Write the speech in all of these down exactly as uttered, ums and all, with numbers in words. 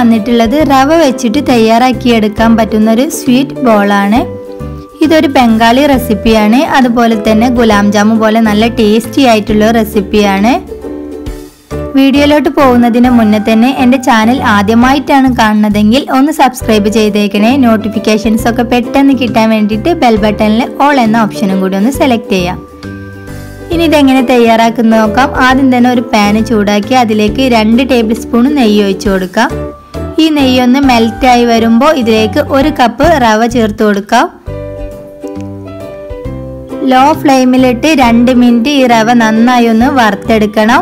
വന്നിട്ടുള്ളത് റവ വെച്ചിട്ട് തയ്യാറാക്കിയെടുക്കാൻ പറ്റുന്നൊരു സ്വീറ്റ് ബോളാണ്. ഇതൊരു ബംഗാളി റെസിപ്പിയാണ്. അതുപോലെ തന്നെ ഗുലാം ജാമുൻ പോലെ നല്ല ടേസ്റ്റി ആയിട്ടുള്ള റെസിപ്പിയാണ്. വീഡിയോയിലോട്ട് പോകുന്നതിന് മുന്നേ തന്നെ എൻ്റെ ചാനൽ ആദ്യമായിട്ടാണ് കാണുന്നതെങ്കിൽ ഒന്ന് സബ്സ്ക്രൈബ് ചെയ്തേക്കണേ. നോട്ടിഫിക്കേഷൻസ് ഒക്കെ പെട്ടെന്ന് കിട്ടാൻ വേണ്ടിയിട്ട് ബെൽ ബട്ടണിൽ ഓൾ എന്ന ഓപ്ഷനും കൂടി ഒന്ന് സെലക്ട് ചെയ്യാം. ഇനി ഇതെങ്ങനെ തയ്യാറാക്കുന്നത് നോക്കാം. ആദ്യം തന്നെ ഒരു പാന് ചൂടാക്കി അതിലേക്ക് രണ്ട് ടേബിൾ സ്പൂൺ നെയ്യ് ഒഴിച്ചു കൊടുക്കാം. ഈ നെയ്യൊന്ന് മെൽറ്റായി വരുമ്പോൾ ഇതിലേക്ക് ഒരു കപ്പ് റവ ചേർത്ത് കൊടുക്കാം. ലോ ഫ്ലെയിമിലിട്ട് രണ്ട് മിനിറ്റ് ഈ റവ നന്നായി ഒന്ന് വറുത്തെടുക്കണം.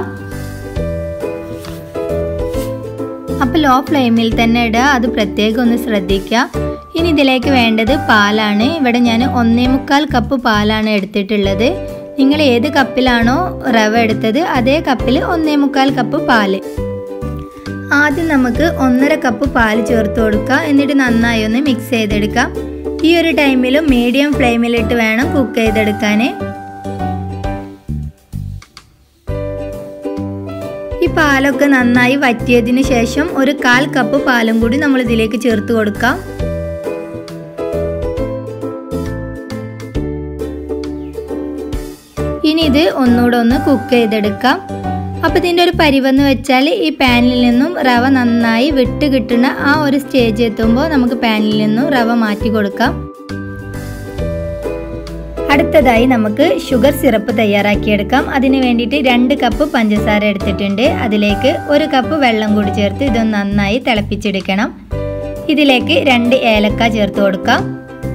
അപ്പോൾ ലോ ഫ്ലെയിമിൽ തന്നെ ഇടുക, അത് പ്രത്യേകം ഒന്ന് ശ്രദ്ധിക്കുക. ഇനി ഇതിലേക്ക് വേണ്ടത് പാലാണ്. ഇവിടെ ഞാൻ ഒന്നേ മുക്കാൽ കപ്പ് പാലാണ് എടുത്തിട്ടുള്ളത്. നിങ്ങൾ ഏത് കപ്പിലാണോ റവ എടുത്തത് അതേ കപ്പിൽ ഒന്നേ മുക്കാൽ കപ്പ് പാല്. ആദ്യം നമുക്ക് ഒന്നര കപ്പ് പാല് ചേർത്ത് കൊടുക്കുക. എന്നിട്ട് നന്നായി ഒന്ന് മിക്സ് ചെയ്തെടുക്കാം. ഈ ഒരു ടൈമിൽ മീഡിയം ഫ്ലെയിമിലിട്ട് വേണം കുക്ക് ചെയ്തെടുക്കാൻ. ഈ പാലൊക്കെ നന്നായി വറ്റിയതിന് ശേഷം ഒരു കാൽ കപ്പ് പാലും കൂടി നമ്മൾ ഇതിലേക്ക് ചേർത്ത് കൊടുക്കാം. ഇനി ഇത് ഒന്നുകൂടെ ഒന്ന് കുക്ക് ചെയ്തെടുക്കാം. അപ്പോൾ ഇതിൻ്റെ ഒരു പരിവെന്ന് വെച്ചാൽ ഈ പാനിൽ നിന്നും റവ നന്നായി വിട്ട് കിട്ടുന്ന ആ ഒരു സ്റ്റേജ് എത്തുമ്പോൾ നമുക്ക് പാനിൽ നിന്നും റവ മാറ്റി കൊടുക്കാം. അടുത്തതായി നമുക്ക് ഷുഗർ സിറപ്പ് തയ്യാറാക്കിയെടുക്കാം. അതിന് വേണ്ടിയിട്ട് രണ്ട് കപ്പ് പഞ്ചസാര എടുത്തിട്ടുണ്ട്. അതിലേക്ക് ഒരു കപ്പ് വെള്ളം കൂടി ചേർത്ത് ഇതൊന്ന് നന്നായി തിളപ്പിച്ചെടുക്കണം. ഇതിലേക്ക് രണ്ട് ഏലക്ക ചേർത്ത് കൊടുക്കാം.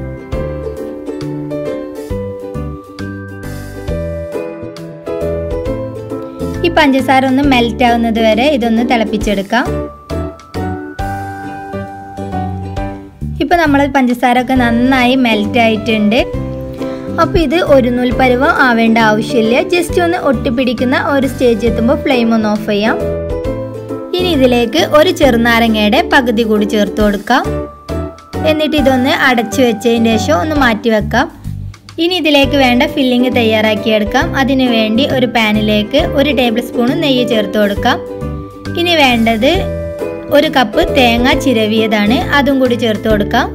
ഈ പഞ്ചസാര ഒന്ന് മെൽറ്റ് ആവുന്നത് വരെ ഇതൊന്ന് തിളപ്പിച്ചെടുക്കാം. ഇപ്പൊ നമ്മൾ പഞ്ചസാര ഒക്കെ നന്നായി മെൽറ്റ് ആയിട്ടുണ്ട്. അപ്പോൾ ഇത് ഒരു നൂൽ പരുവം ആവേണ്ട ആവശ്യമില്ല. ജസ്റ്റ് ഒന്ന് ഒട്ടിപ്പിടിക്കുന്ന ഒരു സ്റ്റേജ് എത്തുമ്പോൾ ഫ്ലെയിം ഒന്ന് ഓഫ് ചെയ്യാം. ഇനി ഇതിലേക്ക് ഒരു ചെറുനാരങ്ങയുടെ പകുതി കൂടി ചേർത്ത് കൊടുക്കാം. എന്നിട്ട് ഇതൊന്ന് അടച്ചു വെച്ചതിന് ശേഷം ഒന്ന് മാറ്റി വെക്കാം. ഇനി ഇതിലേക്ക് വേണ്ട ഫില്ലിങ് തയ്യാറാക്കിയെടുക്കാം. അതിനു വേണ്ടി ഒരു പാനിലേക്ക് ഒരു ടേബിൾ സ്പൂൺ നെയ്യ് ചേർത്ത് കൊടുക്കാം. ഇനി വേണ്ടത് ഒരു കപ്പ് തേങ്ങ ചിരവിയതാണ്, അതും കൂടി ചേർത്ത് കൊടുക്കാം.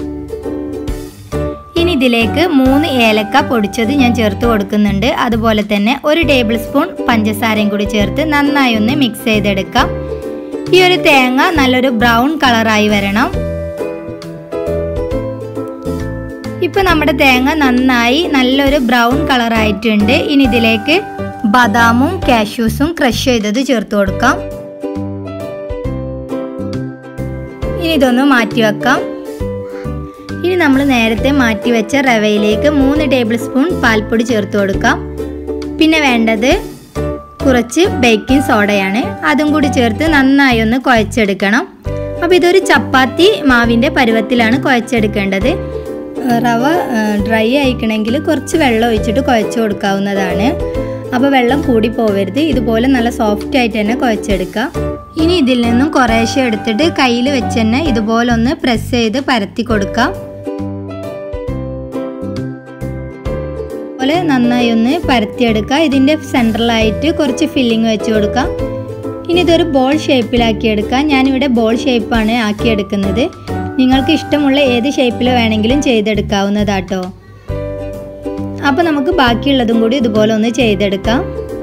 ഇനി ഇതിലേക്ക് മൂന്ന് ഏലക്ക പൊടിച്ചത് ഞാൻ ചേർത്ത് കൊടുക്കുന്നുണ്ട്. അതുപോലെ തന്നെ ഒരു ടേബിൾ സ്പൂൺ പഞ്ചസാരയും കൂടി ചേർത്ത് നന്നായി ഒന്ന് മിക്സ് ചെയ്തെടുക്കാം. ഈ ഒരു തേങ്ങ നല്ലൊരു ബ്രൗൺ കളറായി വരണം. ഇപ്പൊ നമ്മുടെ തേങ്ങ നന്നായി നല്ലൊരു ബ്രൗൺ കളർ ആയിട്ടുണ്ട്. ഇനി ഇതിലേക്ക് ബദാമും കാഷ്യൂസും ക്രഷ് ചെയ്തത് ചേർത്ത് കൊടുക്കാം. ഇനി ഇതൊന്ന് മാറ്റി വെക്കാം. ഇനി നമ്മൾ നേരത്തെ മാറ്റി വെച്ച റവയിലേക്ക് മൂന്ന് ടേബിൾ സ്പൂൺ പാൽപ്പൊടി ചേർത്ത് കൊടുക്കാം. പിന്നെ വേണ്ടത് കുറച്ച് ബേക്കിംഗ് സോഡയാണ്, അതും കൂടി ചേർത്ത് നന്നായി ഒന്ന് കുഴച്ചെടുക്കണം. അപ്പോൾ ഇതൊരു ചപ്പാത്തി മാവിൻ്റെ പരുവത്തിലാണ് കുഴച്ചെടുക്കേണ്ടത്. റവ ഡ്രൈ ആയിക്കണമെങ്കിൽ കുറച്ച് വെള്ളം ഒഴിച്ചിട്ട് കുഴച്ച് കൊടുക്കാവുന്നതാണ്. അപ്പോൾ വെള്ളം കൂടി പോവരുത്. ഇതുപോലെ നല്ല സോഫ്റ്റ് ആയിട്ട് തന്നെ കുഴച്ചെടുക്കാം. ഇനി ഇതിൽ നിന്നും കുറേശ്ശെ എടുത്തിട്ട് കയ്യിൽ വെച്ച് തന്നെ ഇതുപോലെ ഒന്ന് പ്രസ് ചെയ്ത് പരത്തി കൊടുക്കാം. അതുപോലെ നന്നായി ഒന്ന് പരത്തിയെടുക്കുക. ഇതിൻ്റെ സെൻട്രലായിട്ട് കുറച്ച് ഫില്ലിങ് വെച്ച് കൊടുക്കാം. ഇനി ഇതൊരു ബോൾ ഷേപ്പിലാക്കി എടുക്കാം. ഞാനിവിടെ ബോൾ ഷേപ്പാണ് ആക്കിയെടുക്കുന്നത്. നിങ്ങൾക്ക് ഇഷ്ടമുള്ള ഏത് ഷേപ്പിൽ വേണമെങ്കിലും ചെയ്തെടുക്കാവുന്നതാട്ടോ. അപ്പോൾ നമുക്ക് ബാക്കിയുള്ളതും കൂടി ഇതുപോലെ ഒന്ന് ചെയ്തെടുക്കാം.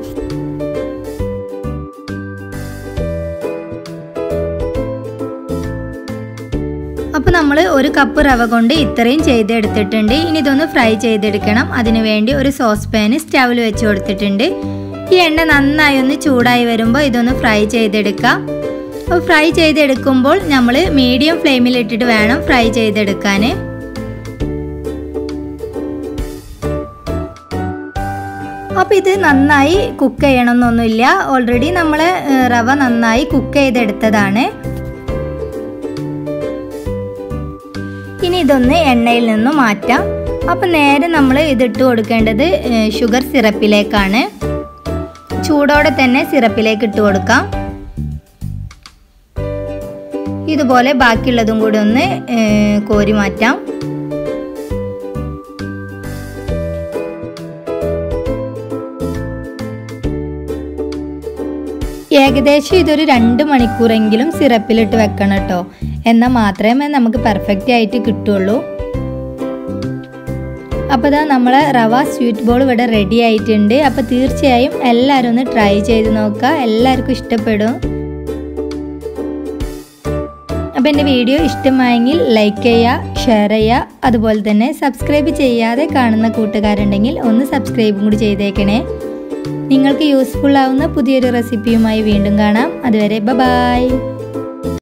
അപ്പോൾ നമ്മൾ ഒരു കപ്പ് റവ കൊണ്ട് ഇത്രയും ചെയ്തെടുത്തിട്ടുണ്ട്. ഇനി ഇതൊന്ന് ഫ്രൈ ചെയ്തെടുക്കണം. അതിനുവേണ്ടി ഒരു സോസ് പാന് സ്റ്റൗവിൽ വെച്ച് കൊടുത്തിട്ടുണ്ട്. ഈ എണ്ണ നന്നായി ഒന്ന് ചൂടായി വരുമ്പോൾ ഇതൊന്ന് ഫ്രൈ ചെയ്തെടുക്കാം. അപ്പോൾ ഫ്രൈ ചെയ്തെടുക്കുമ്പോൾ നമ്മൾ മീഡിയം ഫ്ലെയിമിൽ ഇട്ടിട്ട് വേണം ഫ്രൈ ചെയ്തെടുക്കാൻ. അപ്പോൾ ഇത് നന്നായി കുക്ക് ചെയ്യണമെന്നൊന്നുമില്ല. ഓൾറെഡി നമ്മൾ റവ നന്നായി കുക്ക് ചെയ്തെടുത്തതാണ്. ഇനി ഇതൊന്ന് എണ്ണയിൽ നിന്ന് മാറ്റാം. അപ്പോൾ നേരെ നമ്മൾ ഇതിട്ട് കൊടുക്കേണ്ടത് ഷുഗർ സിറപ്പിലേക്കാണ്. ചൂടോടെ തന്നെ സിറപ്പിലേക്ക് ഇട്ട് കൊടുക്കാം. ഇതുപോലെ ബാക്കിയുള്ളതും കൂടി ഒന്ന് കോരി മാറ്റാം. ഏകദേശം ഇതൊരു രണ്ട് മണിക്കൂറെങ്കിലും സിറപ്പിലിട്ട് വെക്കണം കേട്ടോ. എന്നാൽ മാത്രമേ നമുക്ക് പെർഫെക്റ്റ് ആയിട്ട് കിട്ടുള്ളൂ. അപ്പോൾ ഇതാ നമ്മളെ റവ സ്വീറ്റ് ബോൾ ഇവിടെ റെഡി ആയിട്ടുണ്ട്. അപ്പോൾ തീർച്ചയായും എല്ലാവരും ഒന്ന് ട്രൈ ചെയ്ത് നോക്കുക, എല്ലാവർക്കും ഇഷ്ടപ്പെടും. അപ്പോൾ എൻ്റെ വീഡിയോ ഇഷ്ടമായെങ്കിൽ ലൈക്ക് ചെയ്യുക, ഷെയർ ചെയ്യുക, അതുപോലെ തന്നെ സബ്സ്ക്രൈബ് ചെയ്യാതെ കാണുന്ന കൂട്ടുകാരുണ്ടെങ്കിൽ ഒന്ന് സബ്സ്ക്രൈബും കൂടി ചെയ്തേക്കണേ. നിങ്ങൾക്ക് യൂസ്ഫുൾ ആവുന്ന പുതിയൊരു റെസിപ്പിയുമായി വീണ്ടും കാണാം. അതുവരെ ബൈ.